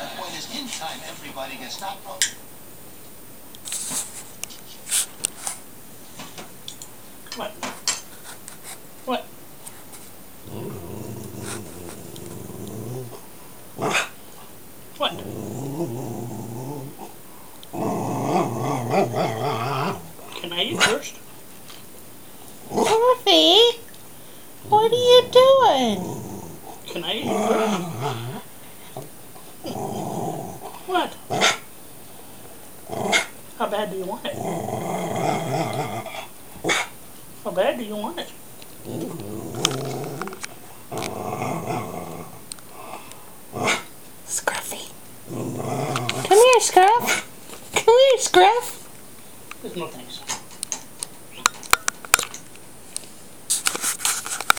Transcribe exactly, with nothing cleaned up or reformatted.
The point is, in time, everybody gets not broken. What? What? What? Can I eat first? Scruffy, what are you doing? Can I eat first? What? How bad do you want it? How bad do you want it?